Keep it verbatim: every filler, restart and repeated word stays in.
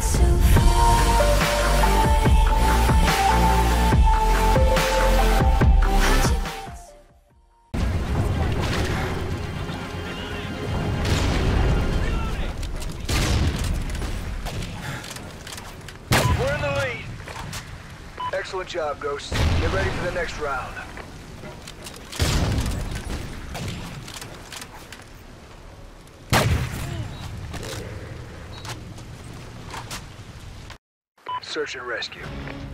We're in the lead. Excellent job, Ghost. Get ready for the next round. Search and rescue.